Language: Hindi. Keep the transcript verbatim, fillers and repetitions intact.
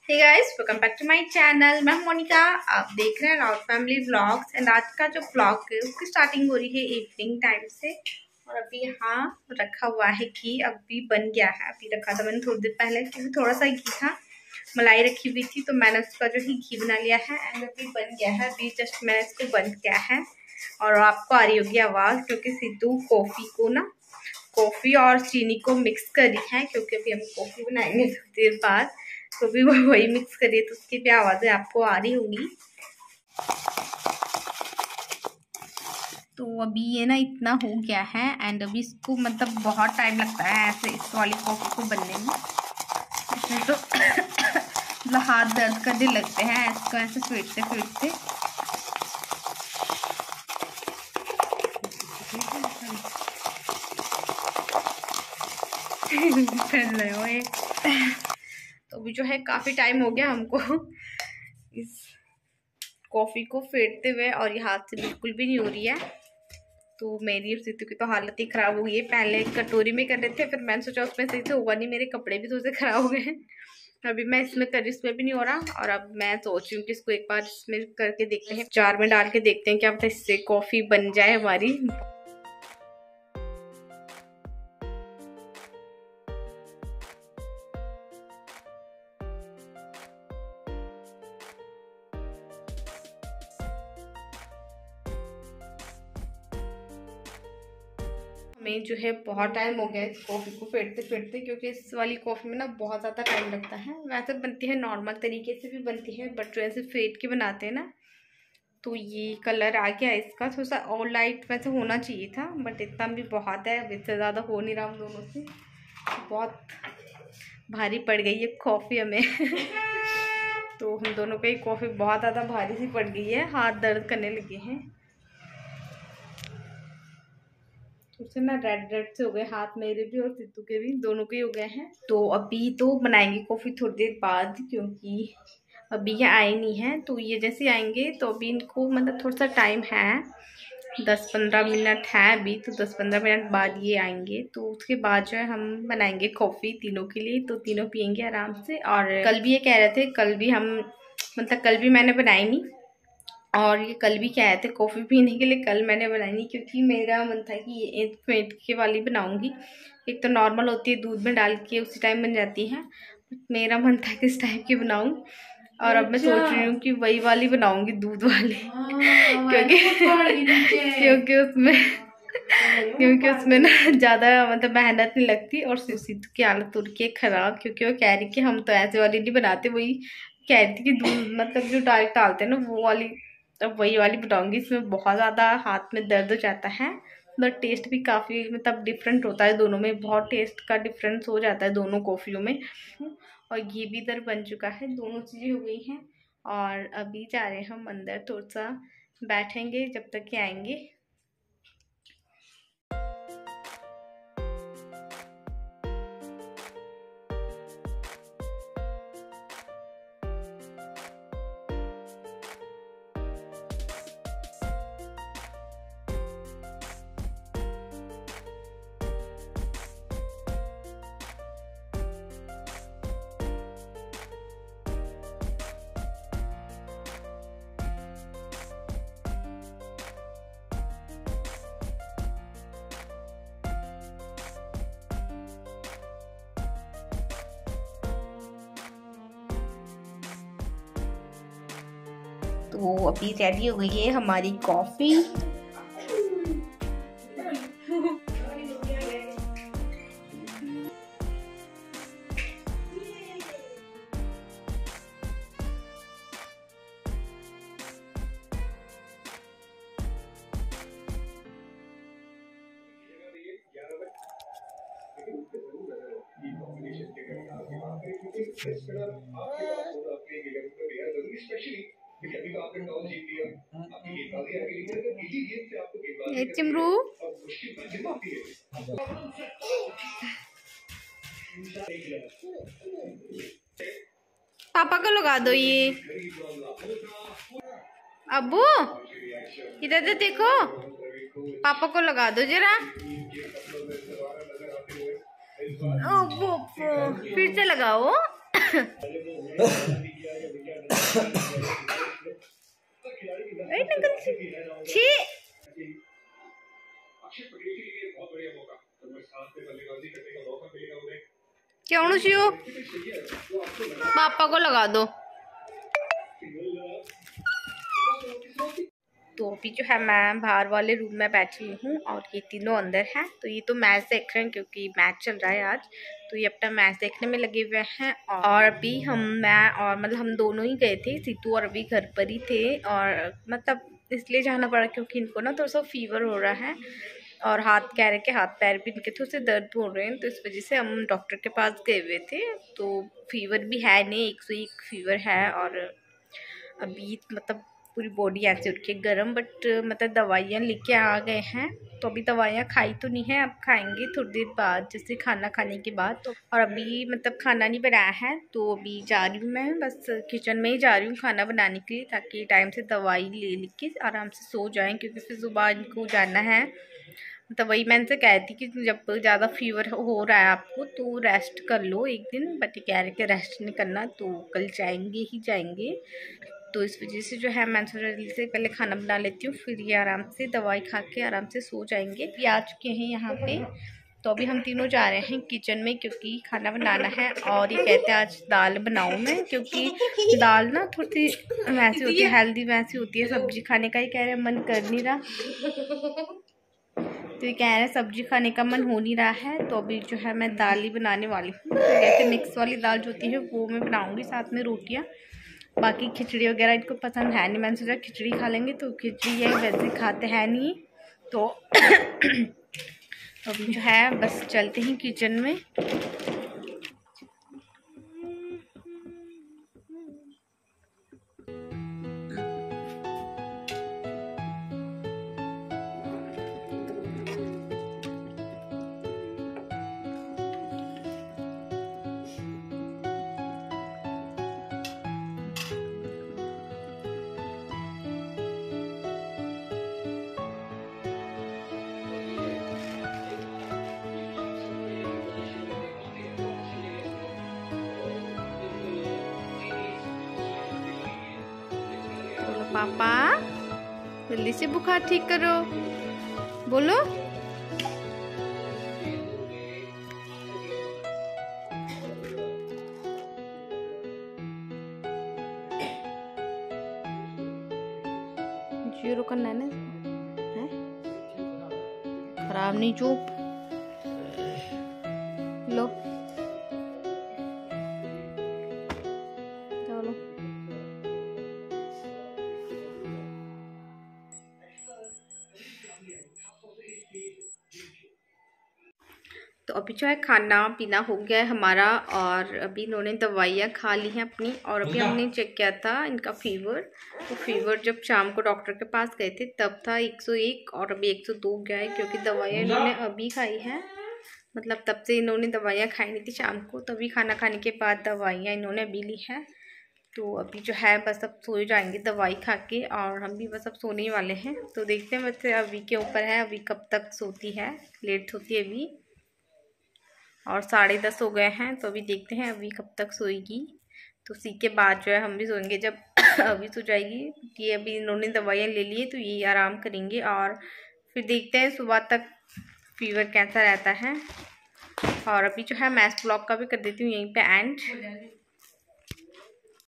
Hey guys, welcome back to my channel. मैं हूं मोनिका, आप देख रहे हैं राउत फैमिली व्लॉग्स। एंड आज का जो व्लॉग है उसकी स्टार्टिंग हो रही है इवनिंग टाइम से। और अभी यहाँ रखा हुआ है घी, अभी बन गया है। अभी रखा था मैंने थोड़ी देर पहले, क्योंकि थोड़ा सा घी था, मलाई रखी हुई थी, तो मैंने उसका जो है घी बना लिया है। एंड अभी बन गया है, अभी जस्ट मैंने इसको बंद किया है। और आपको आ रही होगी आवाज़, क्योंकि सिद्धू कॉफ़ी को ना कॉफ़ी और चीनी को मिक्स करी है, क्योंकि अभी हम कॉफ़ी बनाएंगे थोड़ी देर बाद, तो भी वो वही मिक्स करिए, तो उसकी भी आवाज़ें आपको आ रही होंगी। तो अभी ये ना इतना हो गया है। एंड अभी इसको मतलब बहुत टाइम लगता है ऐसे इस वाली कॉफ़ी को बनने में। इसमें तो मतलब हाथ दर्द करने लगते हैं इसको ऐसे फेंटते फेंटते। कर रहे हो एक तो अभी जो है काफ़ी टाइम हो गया हमको इस कॉफ़ी को फेंटते हुए, और ये हाथ से बिल्कुल भी नहीं हो रही है। तो मेरी और सिद्धू की तो हालत ही ख़राब हो गई है। पहले कटोरी में कर रहे थे, फिर मैंने सोचा उसमें सही से होगा नहीं, मेरे कपड़े भी थोड़े से ख़राब हो गए हैं। अभी मैं इसमें कर रही, इसमें भी नहीं हो रहा। और अब मैं सोच रही हूँ कि इसको एक बार इसमें करके देखते हैं, जार में डाल के देखते हैं, क्या पता इससे कॉफ़ी बन जाए हमारी। हमें जो है बहुत टाइम हो गया इस कॉफ़ी को फेंटते फेंटते, क्योंकि इस वाली कॉफ़ी में ना बहुत ज़्यादा टाइम लगता है। वैसे बनती है नॉर्मल तरीके से भी बनती है, बट जो ऐसे फेंट के बनाते हैं ना, तो ये कलर आ गया इसका। थोड़ा सा और लाइट वैसे होना चाहिए था, बट इतना भी बहुत है, अब इससे ज़्यादा हो नहीं रहा हम दोनों से। बहुत भारी पड़ गई है कॉफ़ी हमें तो हम दोनों पे कॉफ़ी बहुत ज़्यादा भारी सी पड़ गई है, हाथ दर्द करने लगे हैं। उससे ना रेड रेड से हो गए हाथ, मेरे भी और सिद्धू के भी, दोनों के ही हो गए हैं। तो अभी तो बनाएंगे कॉफ़ी थोड़ी देर बाद, क्योंकि अभी ये आए नहीं हैं। तो ये जैसे आएंगे तो अभी इनको मतलब थोड़ा सा टाइम है, दस पंद्रह मिनट है अभी, तो दस पंद्रह मिनट बाद ये आएंगे। तो उसके बाद जो है हम बनाएंगे कॉफ़ी तीनों के लिए, तो तीनों पियेंगे आराम से। और कल भी ये कह रहे थे, कल भी हम मतलब कल भी मैंने बनाई नहीं, और ये कल भी क्या आए थे कॉफ़ी पीने के लिए, कल मैंने बनाई नहीं, क्योंकि मेरा मन था कि ये एक फेंट के वाली बनाऊंगी। एक तो नॉर्मल होती है, दूध में डाल के उसी टाइम बन जाती है, मेरा मन था किस टाइप की बनाऊं। और अब मैं सोच रही हूँ कि वही वाली बनाऊंगी, दूध वाली क्योंकि क्योंकि उसमें क्योंकि उसमें ना ज़्यादा मतलब मेहनत नहीं लगती। और सिद्धू की हालत हो रही है ख़राब, क्योंकि वो कह रही कि हम तो ऐसे वाली नहीं बनाते, वही कह रही थी कि दूध मतलब जो डायरेक्ट डालते हैं ना वो वाली, तब वही वाली बनाऊंगी। इसमें बहुत ज़्यादा हाथ में दर्द हो जाता है, बट टेस्ट भी काफ़ी मतलब डिफरेंट होता है दोनों में, बहुत टेस्ट का डिफरेंस हो जाता है दोनों कॉफ़ियों में। और ये भी इधर बन चुका है, दोनों चीज़ें हो गई हैं। और अभी जा रहे हैं हम अंदर, थोड़ा सा बैठेंगे जब तक कि आएंगे। तो अभी रेडी हो गई है हमारी कॉफ़ी। ये चिमरू पापा को लगा दो ये। अब्बू इधर देखो, पापा को लगा दो जरा। अब्बू फिर से लगाओ क्यों शिव पापा को लगा दो। तो अभी जो है मैं बाहर वाले रूम में बैठी हुई हूँ और ये तीनों अंदर हैं। तो ये तो मैच देख रहे हैं क्योंकि मैच चल रहा है आज, तो ये अपना मैच देखने में लगे हुए हैं। और अभी हम मैं और मतलब हम दोनों ही गए थे, सीतू और अभी घर पर ही थे। और मतलब इसलिए जाना पड़ा क्योंकि इनको ना थोड़ा सा फीवर हो रहा है और हाथ कह रहे कि हाथ पैर भी इनके थोड़े से दर्द हो रहे हैं, तो इस वजह से हम डॉक्टर के पास गए हुए थे। तो फीवर भी है नहीं, एक सौ एक फीवर है और अभी मतलब पूरी बॉडी ऐसे उठ गर्म, बट मतलब दवाइयाँ लेके आ गए हैं। तो अभी दवाइयाँ खाई तो नहीं है, अब खाएंगे थोड़ी देर बाद, जैसे खाना खाने के बाद। तो और अभी मतलब खाना नहीं बनाया है, तो अभी जा रही हूँ मैं, बस किचन में ही जा रही हूँ खाना बनाने के लिए, ताकि टाइम से दवाई ले लेके आराम से सो जाएं, क्योंकि फिर सुबह इनको जाना है। मतलब वही मैं इनसे कहती कि जब ज़्यादा फीवर हो रहा है आपको तो रेस्ट कर लो एक दिन, बट ये कह रहे कि रेस्ट नहीं करना, तो कल जाएंगे ही जाएंगे। तो इस वजह से जो है मैं सोचा जल्दी से पहले खाना बना लेती हूँ, फिर ये आराम से दवाई खा के आराम से सो जाएंगे। ये आ चुके हैं यहाँ पे, तो अभी हम तीनों जा रहे हैं किचन में क्योंकि खाना बनाना है। और ये कहते हैं आज दाल बनाऊँ मैं, क्योंकि दाल ना थोड़ी वैसी होती है, हेल्दी वैसी होती है, सब्जी खाने का ही कह रहे मन कर नहीं रहा, तो ये कह रहे हैं सब्जी खाने का मन हो नहीं रहा है। तो अभी जो है मैं दाल ही बनाने वाली हूँ। तो जैसे मिक्स वाली दाल जो होती है वो मैं बनाऊँगी, साथ में रोटियाँ। बाकी खिचड़ी वगैरह इनको पसंद है नहीं, मैंने सोचा खिचड़ी खा लेंगे, तो खिचड़ी है वैसे खाते हैं नहीं। तो अभी जो है बस चलते हैं किचन में। पापा जल्दी से बुखार ठीक करो, बोलो। जीरो करना है ना, है खराब नहीं, चुप लो चलो। तो अभी जो है खाना पीना हो गया है हमारा, और अभी इन्होंने दवाइयाँ खा ली हैं अपनी। और अभी हमने चेक किया था इनका फीवर, तो फीवर जब शाम को डॉक्टर के पास गए थे तब था एक सौ एक, और अभी एक सौ दो गया है, क्योंकि दवाइयाँ इन्होंने अभी खाई हैं। मतलब तब से इन्होंने दवाइयाँ खाई नहीं थी शाम को, तभी खाना खाने के बाद दवाइयाँ इन्होंने अभी ली हैं। तो अभी जो है बस अब सो जाएंगे दवाई खा के, और हम भी बस अब सोने वाले हैं। तो देखते हैं, वैसे अभी के ऊपर है अभी कब तक सोती है, लेट सोती है अभी, और साढ़े दस हो गए हैं। तो अभी देखते हैं अभी कब तक सोएगी, तो उसी के बाद जो है हम भी सोएंगे जब अभी सो जाएगी। ये अभी इन्होंने दवाइयाँ ले ली तो ये आराम करेंगे, और फिर देखते हैं सुबह तक फीवर कैसा रहता है। और अभी जो है मैं ब्लॉग का भी कर देती हूँ यहीं पे एंड।